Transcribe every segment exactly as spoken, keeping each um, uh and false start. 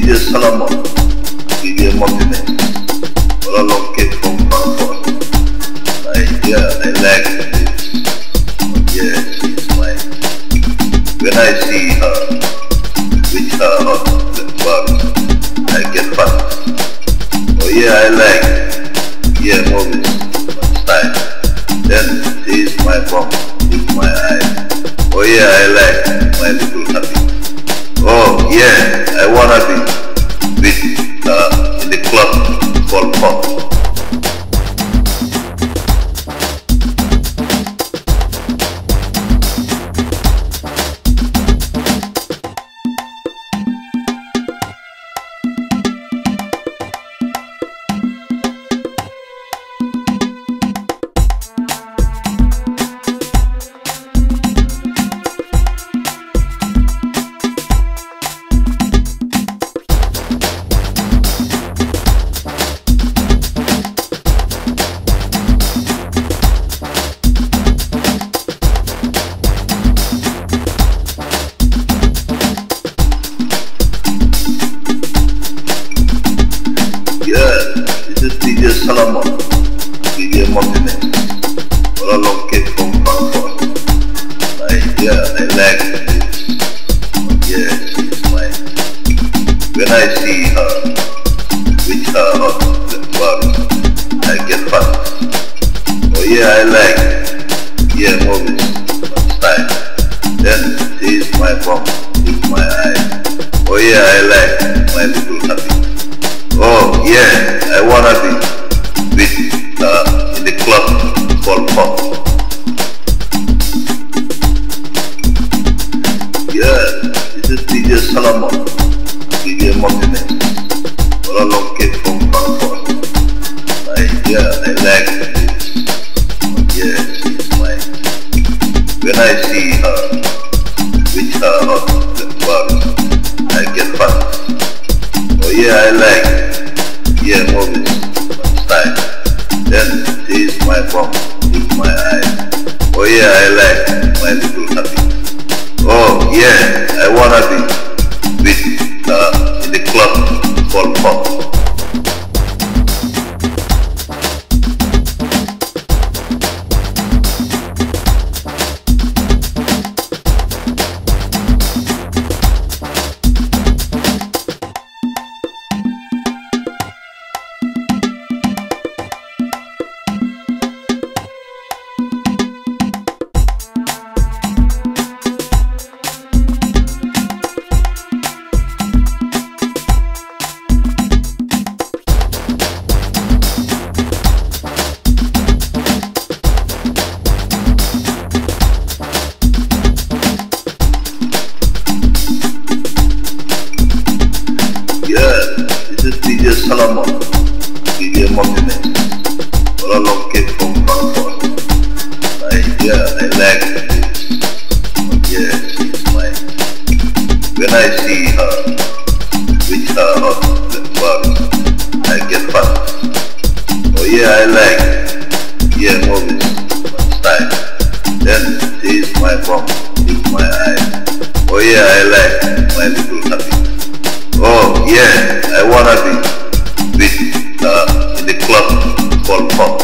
D J Solomon, D J Martinez, all along came from Frankfurt. I, yeah, I like this. Yeah, she's mine. When I see her, with her hot bug, I get fat. Oh yeah, I like, yeah, movies, style. Then she's my bum, she's my eye. Oh yeah, I like my little happy. Oh yeah, I wanna be with her in the club called Pop. D J Solomon, D J Martinez, all along came from Frankfurt. I, yeah, I like this. Yeah, she's mine. When I see her, with her hot bug, I get fat. Oh yeah, I like, yeah, movies, style. Then she's my bum, she's my eye. Oh yeah, I like my little happy. Oh yeah, I wanna be with her in the club called Pop. Yeah, this is D J Solomon, D J Martinez, all along came from Frankfurt. I, yeah, I like this. Yeah, she's mine. When I see her, with her hot bug, I get fat. Oh yeah, I like, yeah, movies, style. Then she's my bum, she's my eye. Oh yeah, I like my little happy. Oh yeah, I wanna be with her in the club called Pop. This is D J Solomon, D J Martinez, all along came from Frankfurt. I, yeah, I like this. Yeah, she's mine. When I see her, with her hot bug, I get fat. Oh yeah, I like, yeah, movies, style. Then she's my bum, she's my eye. Oh yeah, I like my little happy. Oh yeah, I wanna be with her in the club called Pop.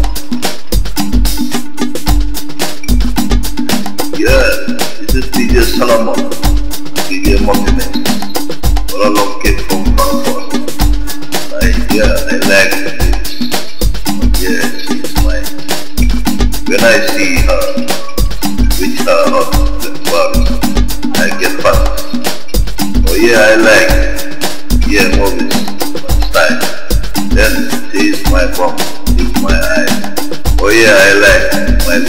Yeah, this is D J Solomon, D J Martinez, all along came from Frankfurt. I, yeah, I like this. Yeah, she's mine. When I see her, with her hot bug, I get fat. Oh yeah, I like, yeah, movies, style. Then she's my bum, she's my eye. Oh yeah, I like my